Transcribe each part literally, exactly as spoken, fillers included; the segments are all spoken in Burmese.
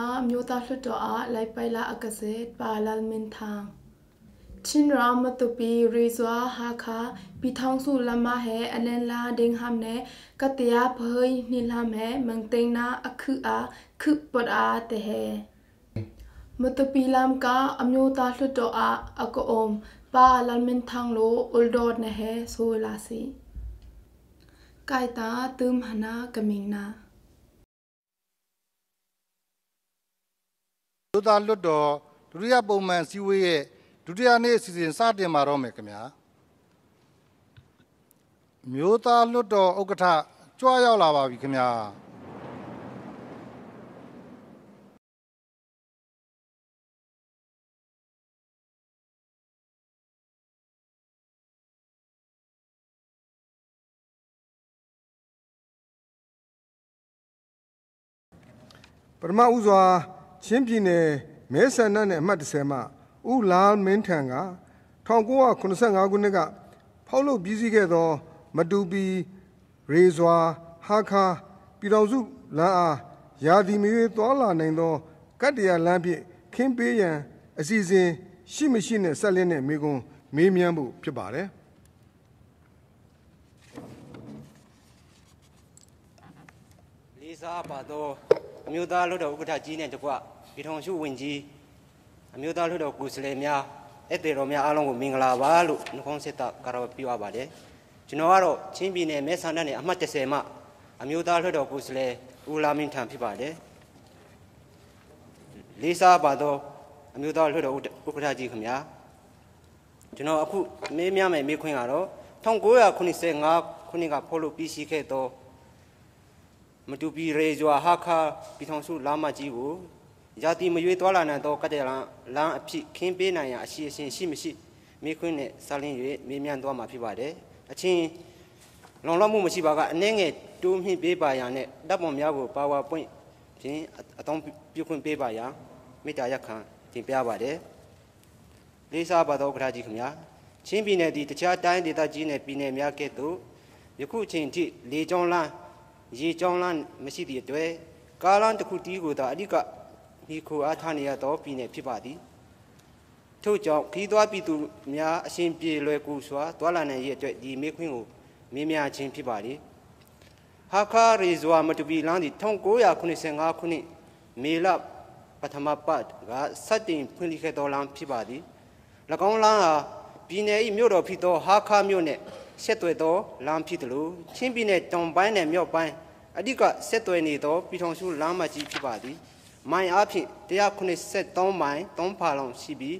Muta Flutoa, like Baila Akaset, Balal Mintang. Chin Ram Matupi, Rizwa, Haka, Pitangsu Lamahe, Alenla, Dinghamne, Katia Poi, Nilhame, Mangtena, Akua, Kupora, Tehe. Matupilam ka, Amuta Flutoa, Akoom, Balal Mintang lo, Uldod Nehe, Solasi. Kaita, Tum Hana, Kamina. Luta Ludo, Duria Bowman, Siwe, Duria Nes in Saturday Maromecamia. Muta Ludo, Okata, Joya Lava Vicamia. Perma Uzwa, Chimpine, Mesan and Matisema, Ula Mentanga, Tongoa Kunsanga Gunega, Paulo Bizigedo, Madubi, Rezwa, Haka, Pirozu, La, Yadi Mutola Nendo, Katia Lampi, Kimpian, Azizi, Shimishine, Saline, Migun, Mimiambu, Pibare. Lisa Bado. အမျိုးသားလွှတ်တော်ဥက္ကဋ္ဌကြီးနဲ့တကွပြည်ထောင်စုဝန်ကြီးအမျိုးသားလွှတ်တော်ကိုယ်စားလှယ်များဧည့်သည်တော်များအားလုံးကိုမင်္ဂလာပါလို့နှုတ်ခွန်းဆက်တာကာရပြပါပါတယ်ကျွန်တော်ကတော့ချင်းပြည်နယ်မဲဆန္ဒနယ်အမှတ်one hundredမှအမျိုးသားလွှတ်တော်ကိုယ်စားလှယ်ဦးလာမင်းထံဖြစ်ပါတယ်လေးစားပါသောအမျိုးသားလွှတ်တော်ဥက္ကဋ္ဌကြီးခင်ဗျာကျွန်တော်အခုမေးမြန်းမယ်မေးခွန်းကတော့nineteen ninety-fiveခုနှစ်ကဖော်လို့ပြီးရှိခဲ့သောမတူပီရေဇွာဟာခါပြည်ထောင်စုလာမကြီးကိုယာတိမရွေးသွားလာနိုင်သောကတ္တလန်လမ်းအဖြစ်ခင်းပေးနိုင်ရန်အရှိအရှင်ရှိမရှိမိခွင်းနဲ့စာလင်း၍မေးမြန်းသွားမှာဖြစ်ပါတယ်အချင်းလုံလောက်မှုမရှိပါကအနှဲငယ်တိုးမြင့်ပေးပါရန်နဲ့တပ်ပေါ်များကိုပါဝါပွင့်ဖြင့်အတောင်းပြုခွင့်ပေးပါရန်မေတ္တာရပ်ခံတင်ပြပါတယ်လေးစားပါသောဥက္ကဋ္ဌကြီးခင်ဗျာချင်းပြည်နယ်ဒီတခြားတိုင်းဒေသကြီးနဲ့ပြည်နယ်များကဲ့သို့ယခုအချိန်ထိလေကြောင်းလမ်းရေကြောင်းလမ်းမရှိသည့်အတွက်ကားလမ်းတစ်ခုတီးကိုသာအဓိကမိခိုအားထားနေရသောပြည်နယ်ဖြစ်ပါသည်ထို့ကြောင့်ခီးသွားပြည်သူများအရှင်ပြေလွယ်ကူစွာတွာလာနိုင်ရတဲ့အတွက်ဒီမေးခွန်းကိုမေးမြန်းခြင်းဖြစ်ပါသည်ဟာခါရီဇွာမတူပီလမ်းသည်nineteen ninety-fiveခုနှစ်မေလပထမပတ်ကစတင်ဖွင့်လှစ်ခဲ့သောလမ်းဖြစ်ပါသည်၎င်းလမ်းဟာပြည်နယ်၏မြို့တော်ဖြစ်သောဟာခါမြို့နှင့်ဆက်သွယ်သောလမ်းဖြစ်တယ်လို့ချင်းပြည်နယ်တောင်ပိုင်းနဲ့မြောက်ပိုင်းအဓိကဆက်သွယ်နေသောပြည်ထောင်စုလမ်းမကြီးဖြစ်ပါသည်မိုင်အားဖြင့်one ninety-threeမိုင်threeဖာလုံရှိပြီး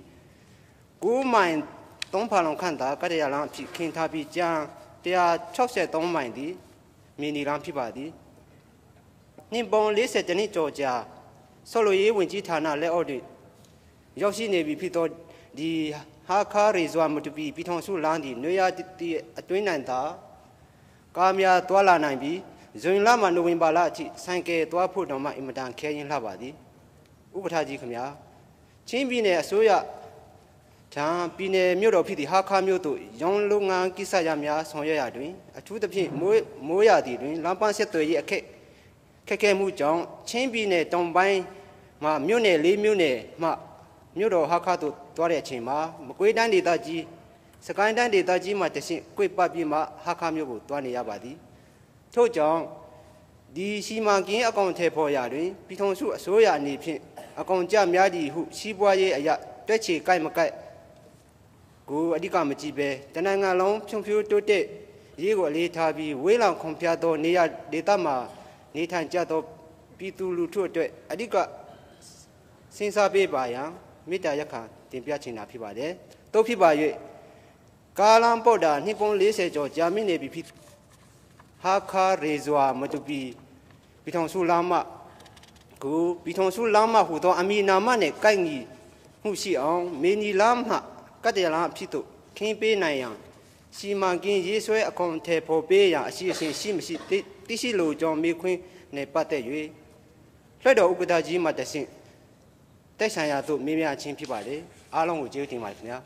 nineမိုင်threeဖာလုံခန့်သာကတ္တရာလမ်းအဖြစ်ခင်းထားပြီးကျန်one sixty-threeမိုင်သည်မီနီလမ်းဖြစ်ပါသည်နှစ်ပေါင်းfortyနှစ်ကျော်ကြာဆော်လိုရေးဝင်ကြီးဌာနလက်အောက်တွင်ရောက်ရှိနေပြီဖြစ်သောဒီဟာခါရီဇွာမတူပီပြည်ထောင်စုလမ်းသည်နွေရာတီအတွင်းနိုင်သာကားများတွာလာနိုင်ပြီးဇွန်လမှနိုဝင်ဘာလအထိဆိုင်ကယ်တွားဖို့တောင်မှအင်မတန်ခဲယဉ်လှပါသည်ဥပဒေကြီးခင်ဗျာချင်းပြည်နယ်အစိုးရထံပြည်နယ်မြို့တော်ဖြစ်သည့်ဟာခါမြို့သို့ရောင်းလုပ်ငန်းကိစ္စရများဆောင်ရွက်ရာတွင်အထူးသဖြင့်မိုးမိုးရာသီတွင်လမ်းပန်းဆက်သွယ်ရေးအခက်ခက်ခဲမှုကြောင့်ချင်းပြည်နယ်တောင်ပိုင်းမှာမြို့နယ်၄မြို့နယ်မှမြို့တော်ဟာခါသို့တွားတဲ့အချိန်မှာမကွေးတိုင်းဒေသကြီးစကိုင်းတိုင်းဒေသကြီးမှာတဆင့်ကွေ့ပတ်ပြီးမှဟာခါမြို့ကိုတွားနေရပါသည်ထို့ကြောင့်ဒီစီမံကိန်းအကောင့်ထဲပေါ်ရာတွင်ပြည်ထောင်စုအစိုးရအနေဖြင့်အကောင့်ကြများသည့်ဟုစီးပွားရေးအရာတွက်ချေကိုက်မကိုက်ကိုအဓိကမကြည့်ပဲတနင်္ဂနွေလုံးဖြုံဖြိုးတိုးတက်ရေးကိုအလေးထားပြီးဝေးလောင်ခွန်ဖျားသောနေရာဒေသမှာနေထိုင်ကြသောပြည်သူလူထုအတွက်အဓိကစဉ်းစားပေးပါရန်မေတ္တာရပ်ခံတင်ပြချင်တာဖြစ်ပါတယ်။သို့ဖြစ်ပါ၍ကာလံပေါ်တာနှစ်ပေါင်းfortyကျော်ကြာမြင့်နေပြီဖြစ်ဟာခါရေဇွာမတူပီပြည်ထောင်စုလမ်းမကိုပြည်ထောင်စုလမ်းမဟူသောအမည်နာမနှင့်ကိုက်ညီမှုရှိအောင်မင်းကြီးလမ်းမှကတ္တရာလမ်းဖြစ်သို့ခင်းပေးနိုင်ရန်စီမံကိန်းရေးဆွဲအကောင့်ထဲပေါ်ပေးရန်အစီအစဉ်ရှိမရှိသိရှိလိုကြောင်းမေးခွန်းနဲ့ပတ်သက်၍လွှတ်တော်ဥက္ကဋ္ဌကြီးမှတဆင့်တိုက်ဆိုင်ရာသို့မေးမြန်းခြင်းဖြစ်ပါတယ်အားလုံးကိုကျေးဇူးတင်ပါတယ်ခင်ဗျာ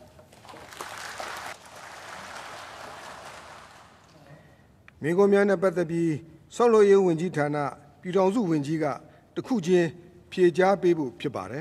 မိကုံများနဲ့ပတ်သက်ပြီးဆောက်လုပ်ရေးဝန်ကြီးဌာနပြည်ထောင်စုဝန်ကြီးကတခုချင်းဖြေကြားပေးဖို့ဖြစ်ပါတယ်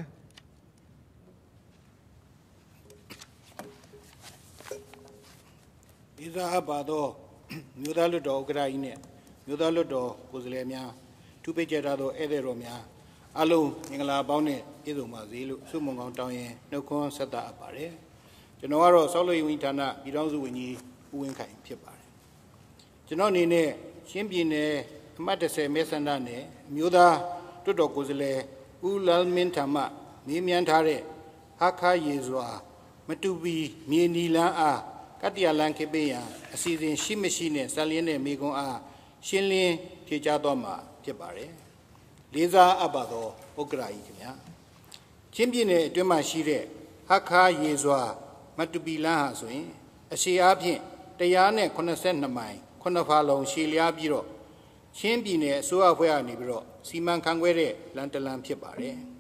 ဒီသာပါတော့မြို့သားလွတ်တော်ဥက္ကဋ္ဌကြီးနဲ့မြို့သားလွတ်တော်ကိုယ်စားလှယ်များထူးပိတ်ကြသောဧည့်သည်တော်များအလုံးမင်္ဂလာပေါင်းနဲ့ပြည့်စုံပါစေလို့ဆုမွန်ကောင်းတောင်းရင်နှုတ်ခွန်းဆက်တာအပ်ပါတယ်ကျွန်တော်ကတော့ဆောက်လုပ်ရေးဝန်ကြီးဌာနပြည်ထောင်စုဝန်ကြီးဦးဝင်းခိုင်ဖြစ်ပါတယ်ကျွန်တော်အနေနဲ့ရှင်းပြည်နယ်အမှတ်၁၀မဲဆန္ဒနယ်မြို့သားလွတ်တော်ကိုယ်စားလှယ်ဦးလာမင်းထံမှမေးမြန်းထားတဲ့ဟာခါရေစွာမတူပီမြေနီလန်းအားကတ္တရာလန်ခေပေးရန်အစီအစဉ်ရှိမရှိနဲ့ဇာလင်းတဲ့မိကွန်းအားရှင်းလင်းဖြေကြားတော့မှာဖြစ်ပါတယ်။လေးစားအပ်ပါသောဥက္ကဋ္ဌကြီးခင်ဗျာ။ချင်းပြည်နယ်အတွင်းမှာရှိတဲ့ဟခါရေစွာမတူပီလန်းဟာဆိုရင်အရှိအားဖြင့်၁၉၂မိုင်ခုနှစ်ဖာလုံရှည်လျားပြီးတော့ချင်းပြည်နယ်အစိုးရအဖွဲ့ကနေပြီးတော့စီမံခန့်ခွဲတဲ့လမ်းတလမ်းဖြစ်ပါတယ်။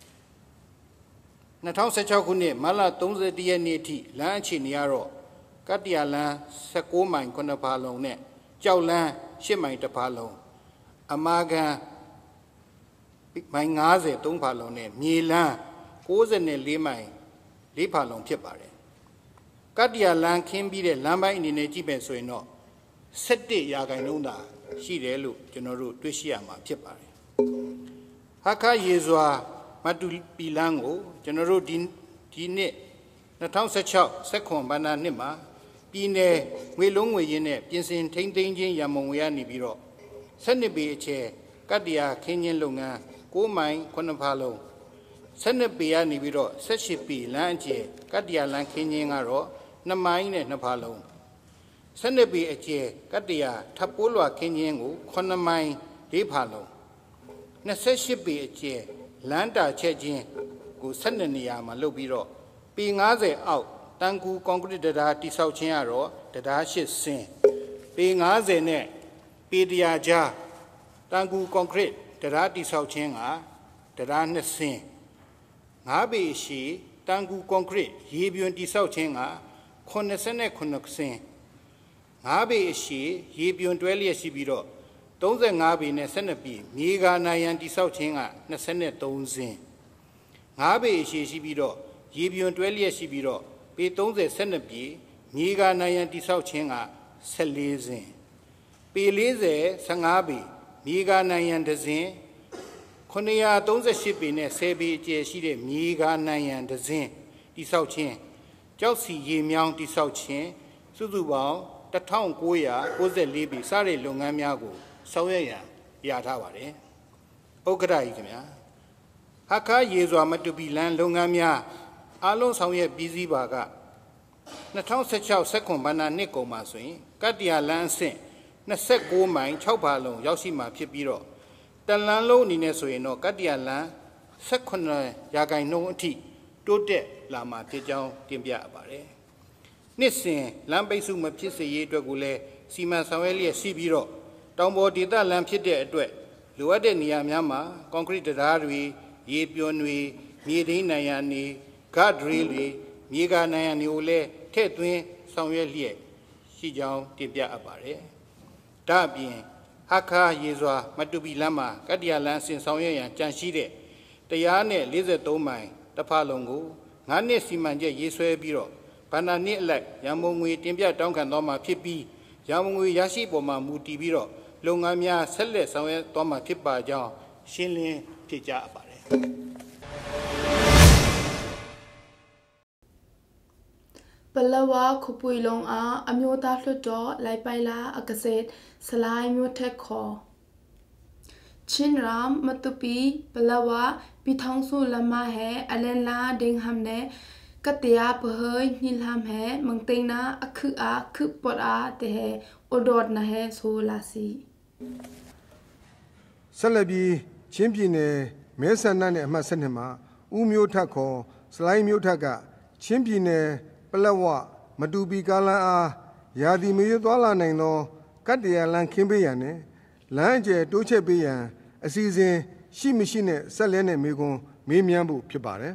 ၂၀၁၆ခုနှစ်မတ်လ၃၁ရက်နေ့အထိလမ်းအခြေအနေကတော့ကတ္တရာလန်း၁၉မိုင်ခုနှစ်ဖာလုံနဲ့ကြောက်လန်း၈မိုင်တစ်ဖာလုံအမာကန်မိုင်၅၀သုံးဖာလုံနဲ့မြေလန်း၉၄မိုင်၄ဖာလုံဖြစ်ပါတယ်ကတ္တရာလန်းခင်းပြီးတဲ့လမ်းပိုင်းအနေနဲ့ကြည့်မယ်ဆိုရင်တော့၁၁ရာခိုင်နှုန်းသာရှိတယ်လို့ကျွန်တော်တို့တွေ့ရှိရမှာဖြစ်ပါတယ်ဟာခါရေစွာမတူပီလန်းကိုကျွန်တော်တို့ဒီဒီနှစ်၂၀၁၆စက်ခွန်ဘဏ္ဍာနှစ်မှာပြည်နယ်ငွေလုံးငွေရင်းနဲ့ပြင်ဆင်ထိန်းသိမ်းခြင်းရမုံငွေရနေပြီးတော့၁၂ပေအကျယ်ကတ္တရာခင်းခြင်းလုပ်ငန်း၉မိုင်ခုနှစ်ဖာလုံ၁၂ပေကနေပြီးတော့၁၈ပေလမ်းအကျယ်ကတ္တရာလမ်းခင်းခြင်းကတော့၂မိုင်နဲ့၂ဖာလုံ၁၂ပေအကျယ်ကတ္တရာထပ်ပိုးလွှာခင်းခြင်းကို9မိုင်၄ဖာလုံ၂၈ပေအကျယ်လမ်းတာချက်ခြင်းကို၁၂နေရာမှာလုပ်ပြီးတော့ပေ၅၀အောက်တန်ကူကွန်ကရစ်တရားတိဆောက်ခြင်းရတော့တရား၈ဆင်းပေ၅၀နဲ့ပေ၁၀၀ကြားတန်ကူကွန်ကရစ်တရားတိဆောက်ခြင်းကတရား၂ဆင်း၅ပေရှိတန်ကူကွန်ကရစ်ရေပြွန်တိဆောက်ခြင်းက89ဆင်း၅ပေအရှိရေပြွန်တွဲလျက်ရှိပြီးတော့35ပေနဲ့12ပေမြေကာနိုင်ရန်တိဆောက်ခြင်းက23ဆင်း၅ပေအရှိရှိပြီးတော့ရေပြွန်တွဲလျက်ရှိပြီးတော့ပေ30 12ပေမြေကာနိုင်ရန်တိဆောက်ခြင်းက14ဆင်းပေ40 15ပေမြေကာနိုင်ရန်တစ်စင်း938ပေနဲ့10ပေအကျယ်ရှိတဲ့မြေကာနိုင်ရန်တစ်စင်းတိဆောက်ခြင်းကြောက်စီရေမြောင်းတိဆောက်ခြင်းစုစုပေါင်း၁၉၉၄ပေစတဲ့လုပ်ငန်းများကိုဆောင်ရွက်ရန်ရထားပါတယ်ဥက္ကဋ္ဌကြီးခင်ဗျာဟာခါရေစွာမတူပီလန်းလုပ်ငန်းများအားလုံးဆောင်ရွက်ပြီးစီးပါက၂၀၁၆စက်ခွန်ဘဏ္ဍာနှစ်ကုန်မှာဆိုရင်ကတ္တရာလန်းအဆင့်၂၉မိုင်၆ဖာလုံရောက်ရှိမှာဖြစ်ပြီးတော့တလန်းလုံးအနေနဲ့ဆိုရင်တော့ကတ္တရာလန်း၁၈ရာခိုင်နှုန်းအထိတိုးတက်လာမှာဖြစ်ကြောင်းတင်ပြပါတယ်နှစ်စဉ်လမ်းပိတ်စုမဖြစ်စေရေးအတွက်ကိုလည်းစီမံဆောင်ရွက်လျက်ရှိပြီးတော့တောင်ပေါ်ဒေသလမ်းဖြစ်တဲ့အတွက်လိုအပ်တဲ့နေရာများမှာကွန်ကရစ်တရားတွေရေပြွန်တွေမြေသိမ်းနိုင်ရန်တွေဂတ်ဒရီတွေမြေကာနိုင်ရန်တွေကိုလည်းထည့်သွင်းဆောင်ရွက်လျက်ရှိကြောင်းတင်ပြအပ်ပါတယ်ဒါအပြင်ဟာခါရေစွာမတူပီလမ်းမှာကတ္တရာလမ်းဆင်ဆောင်ရွက်ရန်ကြံရှိတဲ့တရားနဲ့၄၃မိုင်တစ်ဖာလုံကို၅နှစ်စီမံချက်ရေးဆွဲပြီးတော့ဘဏ္ဍာနှစ်အလိုက်ရန်မုံငွေတင်ပြတောင်းခံသွားမှာဖြစ်ပြီးရန်မုံငွေရရှိပေါ်မှာမူတည်ပြီးတော့လုပ်ငန်းများဆက်လက်ဆောင်ရွက်သွားမှာဖြစ်ပါကြောင်းရှင်းလင်းဖြေကြားအပ်ပါတယ်ပလဝခုပွေလုံးအားအမျိုးသားလွှတ်တော်လိုက်ပိုင်လာအကစက်စလိုင်းမျိုးထက်ခေါ်ချင်းရမ်မတူပီပလဝပီထောင်စုလမဟဲအလန်လာဒင်းဟမ်နဲကတရာပဟိနိလဟမ်ဟဲမန်တိနာအခုအားခုပေါ်အားတဲ့ဟဲအိုဒေါ်နဟဲဆိုလာစီဆက်လက်ပြီးချင်းပြည်နယ်မဲဆန္ဒနယ်အမှတ်၁၂မှာဦးမျိုးထက်ခေါ်စလိုင်းမျိုးထက်ကချင်းပြည်နယ်ပလက်ဝမတူပီကားလမ်းအားရာသီမရွေးသွားလာနိုင်သောကတ္တရာလမ်းခင်းပေးရန်နဲ့လမ်းအကျယ်တိုးချဲ့ပေးရန်အစီအစဉ်ရှိမရှိနဲ့ဆက်လက်နဲ့မေကွန်းမေးမြန်းဖို့ဖြစ်ပါတယ်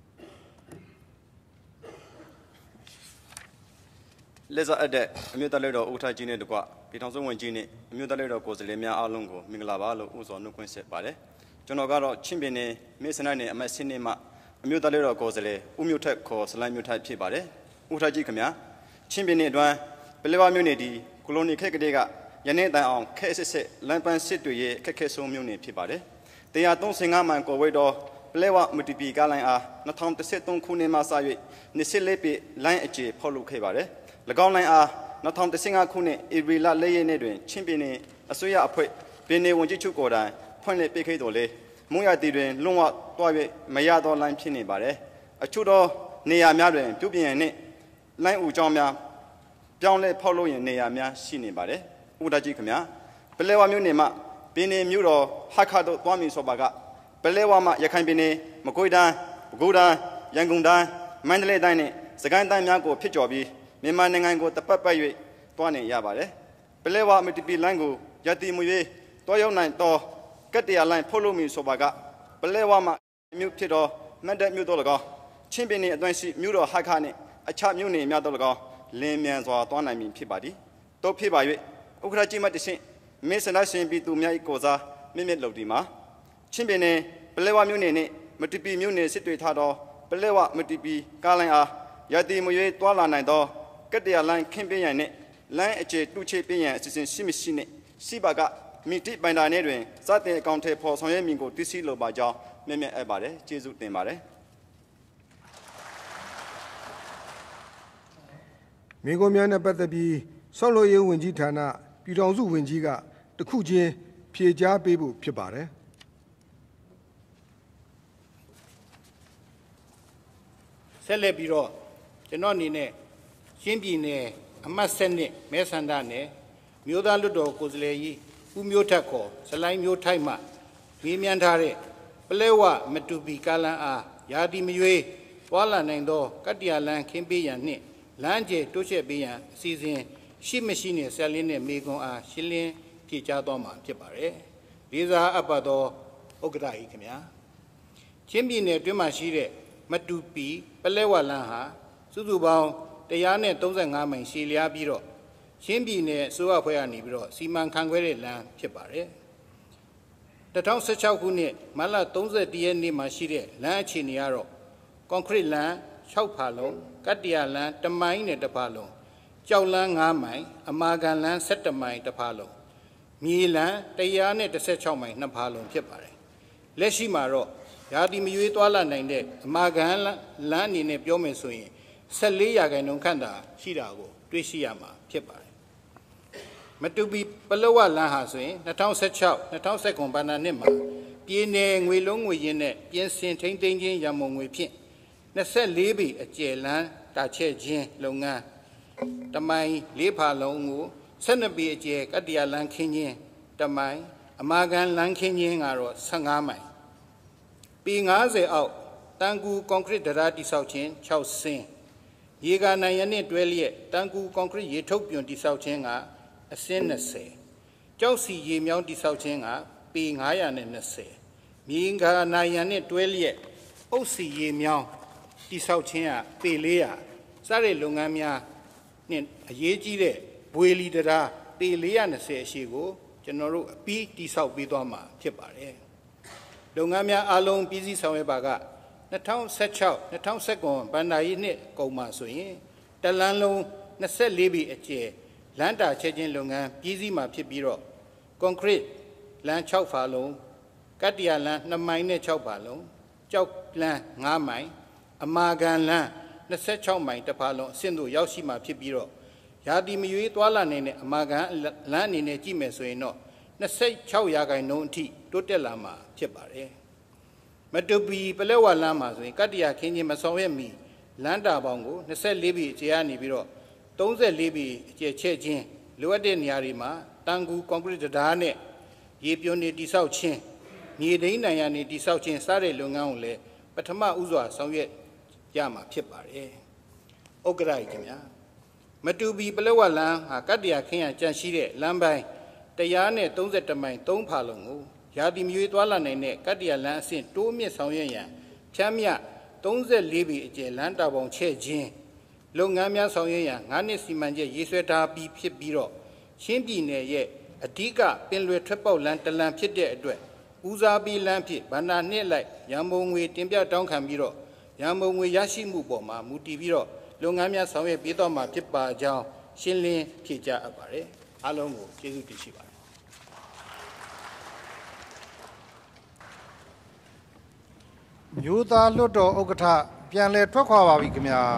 လက်စားအပ်တဲ့အမျိုးသားလွှတ်တော်ဥက္ကဋ္ဌကြီးနဲ့တကွပြည်ထောင်စုဝန်ကြီးနဲ့အမျိုးသားလွှတ်တော်ကိုယ်စားလှယ်များအားလုံးကိုမင်္ဂလာပါလို့ဥစွာနှုတ်ခွန်းဆက်ပါတယ်ကျွန်တော်ကတော့ချင်းပြည်နယ်မဲဆန္ဒနယ်အမှတ်၁၂မှာအမျိုးသားလွှတ်တော်ကိုယ်စားလှယ်ဦးမျိုးထက်ခေါ်စလိုင်းမျိုးထက်ဖြစ်ပါတယ်။ဦးထက်ကြီးခင်ဗျာချင်းပြည်နယ်အတွင်းပလက်ဝမြို့နယ်ဒီကိုလိုနီခက်ကလေးကယနေ့တိုင်အောင်ခက်ဆစ်ဆက်လမ်းပန်းစစ်တွေရဲ့ခက်ခဲဆုံးမြို့နယ်ဖြစ်ပါတယ်။တရားသုံးဆယ်ငါးမိုင်ကိုဝေးတော့ပလက်ဝမတီပီကားလိုင်းအား၂၀၁၃ခုနှစ်မှစ၍နှစ်ဆက်လေးปีလိုင်းအခြေဖောက်လုပ်ခဲ့ပါတယ်။၎င်းလိုင်းအား၂၀၁၅ခုနှစ်ဧပြီလ၄ရက်နေ့တွင်ချင်းပြည်နယ်အစိုးရအဖွဲ့ပြည်နယ်ဝန်ကြီးချုပ်ကိုယ်တိုင်ဖွင့်လှစ်ပေးခဲ့တော်လေမုံရတီတွင်လွန်ဝတွား၍မရသောလိုင်းဖြစ်နေပါတယ်။အချို့သောနေရာများတွင်ပြုပြင်ရန်နှင့်လိုင်းဦးကြောင်းများပြောင်းလဲဖောက်လို့ရင်နေရာများရှိနေပါတယ်။ဦးတကြီးခင်ဗျာပလဲဝမြို့နယ်မှာပြည်နယ်မြို့တော်ဟာခါတို့တွားမီဆိုပါကပလဲဝမှာရခိုင်ပြည်နယ်မကွေးတိုင်းပဲခူးတိုင်းရန်ကုန်တိုင်းမန္တလေးတိုင်းနဲ့စကိုင်းတိုင်းများကိုဖြစ်ကျော်ပြီးမြန်မာနိုင်ငံကိုတပတ်ပတ်၍တွားနေရပါတယ်။ပလဲဝမတီပီလိုင်းကိုရည်တည်မှု၍တွားရောက်နိုင်သောကတ္တရာလိုင်းဖောက်လို့မီဆိုပါကပလဲဝမှာမြို့ဖြစ်သောမတ်တက်မြို့တော်၎င်းချင်းပြည်နယ်အတွင်းရှိမြို့တော်ဟာခါနှင့်အခြားမြို့နယ်များတော်၎င်းလင်းမြန်စွာတွားနိုင်မည်ဖြစ်ပါသည်။တို့ဖြစ်ပါ၍ဥက္ကဋ္ဌကြီးမှတရှင်းမင်းစနရှင်ပြည်သူများ၏ကိုစားမြင့်မြတ်လုပ်ဒီမှာချင်းပြည်နယ်ပလဲဝမြို့နယ်နှင့်မတီပီမြို့နယ်စစ်တွေထားသောပလဲဝမတီပီကားလိုင်းအားရည်တည်မှု၍တွားလာနိုင်သောကတ္တရာလိုင်းခင်းပေးရန်နှင့်လိုင်းအခြေတူချေပေးရန်အစီအစဉ်ရှိမရှိနှင့်ရှိပါကမိတိပိုင်တာနယ်တွင်စတင်အကောင့်ထဲပေါ်ဆောင်ရွက်မည်ကိုသိရှိလိုပါကြောင်းမြင့်မြတ်အပ်ပါတယ်ကျေးဇူးတင်ပါတယ်မိဂုံများနဲ့ပတ်သက်ပြီးဆောက်လုပ်ရေးဝန်ကြီးဌာနပြည်ထောင်စုဝန်ကြီးကတခုချင်းဖြေကြားပေးဖို့ဖြစ်ပါတယ်ဆက်လက်ပြီးတော့ကျွန်တော်အနေနဲ့ရှင်းပြည်နယ်အမှတ်၁၂မဲဆန္ဒနယ်မြို့သားလွှတ်တော်ကိုယ်စားလှယ်ကြီးဦးမျိုးထက်ခေါ်စလိုင်းမျိုးထိုက်မှမေးမြန်းထားတဲ့ပလဲဝမတူပီကားလမ်းအားယာတီမရွေးပွာလာနိုင်သောကတ္တရာလမ်းခင်းပေးရန်နှင့်လမ်းကျတိုးချဲ့ပေးရန်အစီအစဉ်ရှိမရှိနဲ့ဆက်လင်းတဲ့မေကွန်အားရှင်းလင်းဖြေကြားသွားမှာဖြစ်ပါတယ်။လေးစားအပ်ပါသောဥက္ကဋ္ဌကြီးခင်ဗျာချင်းပြည်နယ်တွင်းမှာရှိတဲ့မတူပီပလဲဝလမ်းဟာစုစုပေါင်း၁၃၅မိုင်ရှည်လျားပြီးတော့ချင်းပြည်နယ်အစိုးရအဖွဲ့ကနေပြီးတော့စီမံခန့်ခွဲတဲ့လမ်းဖြစ်ပါတယ်။၂၀၁၆ခုနှစ်မတ်လ၃၁ရက်နေ့မှာရှိတဲ့လမ်းအခြေအနေကတော့ကွန်ကရစ်လမ်း၆ဖာလုံးကတ္တရာလမ်းတမိုင်းနဲ့တစ်ဖာလုံးကြောက်လမ်း၅မိုင်အမာကန်လမ်း၁၁မိုင်တစ်ဖာလုံးမြေလမ်း၁၁၆မိုင်နှစ်ဖာလုံးဖြစ်ပါတယ်။လက်ရှိမှာတော့ရာသီမရွေးသွားလာနိုင်တဲ့အမာကန်လမ်းအနေနဲ့ပြောမယ်ဆိုရင်၁၄ရာခိုင်နှုန်းခန့်သာရှိတာကိုတွေ့ရှိရမှာဖြစ်ပါတယ်။မတူပီပလောဝလမ်းဟာဆိုရင်၂၀၁၆-၂၀၁၉ဘဏ္ဍာနှစ်မှာပြည်နယ်ငွေလုံးငွေရင်းနဲ့ပြင်ဆင်ထိန်းသိမ်းခြင်းရမုံငွေဖြင့်၂၄ဘီအကျယ်လမ်းတာချဲ့ခြင်းလုပ်ငန်းတမိုင်လေးဖာလုံးကို၁၂ဘီအကျယ်ကတ္တရာလမ်းခင်းခြင်းတမိုင်အမာကန်လမ်းခင်းခြင်းကတော့၁၅မိုင်ပေ၅၀အောက်တန်ကူကွန်ကရစ်ဒရာတိဆောက်ခြင်း၆ဆင်းရေကာနိုင်ရနှင့်တွဲလျက်တန်ကူကွန်ကရစ်ရေထုတ်ပြွန်တိဆောက်ခြင်းကအဆင်း၂၀ကြောက်စီရေမြောင်းတိဆောက်ခြင်းကပေ၅၂၀မြေကာနိုင်ရနှင့်တွဲလျက်အုပ်စီရေမြောင်းတိဆောက်ခြင်းကပေ၄၀၀စတဲ့လုပ်ငန်းများနှင့်အရေးကြီးတဲ့ဘွေလီတရာပေ၄၂၀အရှိကိုကျွန်တော်တို့အပြီးတိဆောက်ပေးသွားမှာဖြစ်ပါတယ်လုပ်ငန်းများအလုံးပြည်စည်းဆောင်ရွက်ပါက၂၀၁၆-၂၀၁၉ဘဏ္ဍာရေးနှစ်ကုန်မှာဆိုရင်တလန်းလုံး၂၄ဘီအကျယ်လမ်းတာချဲ့ခြင်းလုပ်ငန်းပြည်စည်းမှာဖြစ်ပြီးတော့ကွန်ကရစ်လမ်း၆ဖာလုံးကတ္တရာလမ်း၂မိုင်နဲ့၆ဖာလုံးကြောက်လမ်း၅မိုင်အမာကန်လမ်း၂၆မိုင်တစ်ဖာလုံးအဆင့်တို့ရောက်ရှိမှာဖြစ်ပြီးတော့ရာသီမရွေးသွားလာနေတဲ့အမာကန်လမ်းအနေနဲ့ကြည့်မယ်ဆိုရင်တော့၂၆ရာခိုင်နှုန်းအထိတိုးတက်လာမှာဖြစ်ပါတယ်မတူပီပလဲဝလမ်းမှာဆိုရင်ကတ္တရာခင်းချင်းမဆောင်ရွက်မီလမ်းတာပေါင်းကို၂၄ဘီအကျယ်ကနေပြီးတော့၃၄ဘီအကျယ်ချဲ့ခြင်းလိုအပ်တဲ့နေရာတွေမှာတန်ကူကွန်ကရစ်ဓာတ်နဲ့ရေပြွန်နေတိဆောက်ခြင်းမြေသိမ်းနိုင်ရနေတိဆောက်ခြင်းစတဲ့လုပ်ငန်းကိုလည်းပထမဦးစွာဆောင်ရွက်ရမှာဖြစ်ပါတယ်ဥက္ကဋ္ဌကြီးခင်ဗျာမတူပီပလဲဝလမ်းဟာကတ္တရာခင်းရကြန့်ရှိတဲ့လမ်းပိုင်း၁၃၁မိုင်၃ဖာလုံးကိုရာသီမရွေးသွားလာနိုင်တဲ့ကတ္တရာလမ်းအဆင့်တိုးမြင့်ဆောင်ရွက်ရန်ဖြမ်းမြ၃၄ဘီအကျယ်လမ်းတာပေါင်းချဲ့ခြင်းလုပ်ငန်းများဆောင်ရွက်ရန်၅နှစ်စီမံချက်ရေးဆွဲထားပြီးဖြစ်ပြီးတော့ချင်းပြည်နယ်ရဲ့အဓိကပင်လယ်ထွက်ပေါက်လမ်းတလမ်းဖြစ်တဲ့အတွက်ဦးစားပေးလမ်းဖြင့်ဗန္ဒာနှစ်လိုက်ရန်ပုံငွေတင်ပြတောင်းခံပြီးတော့ရန်ပုံငွေရရှိမှုပေါ်မှာမူတည်ပြီးတော့လုပ်ငန်းများဆောင်ရွက်ပေးတော့မှာဖြစ်ပါကြောင်းရှင်းလင်းဖြေကြားအပ်ပါတယ်အားလုံးကိုကျေးဇူးတင်ရှိပါတယ်မျိုးသားလွှတ်တော်ဥက္ကဋ္ဌပြန်လည်ထွက်ခွာပါပြီခင်ဗျာ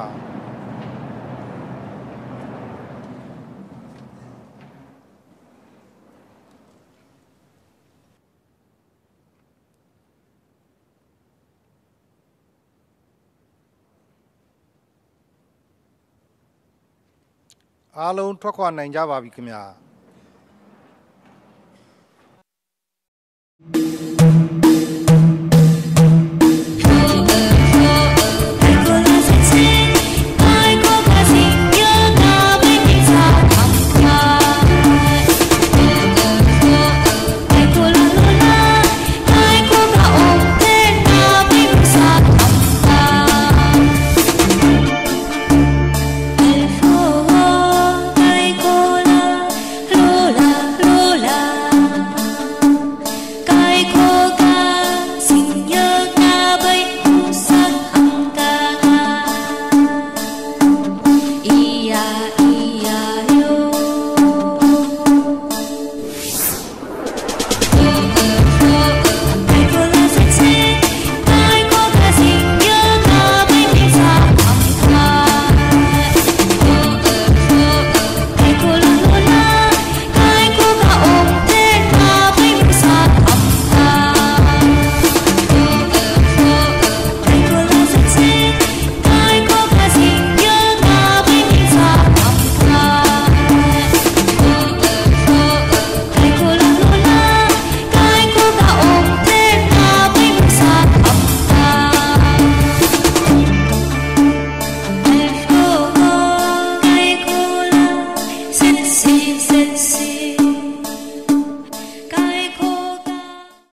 အားလုံးထွက်ခွာနိုင်ကြပါပြီခင်ဗျာ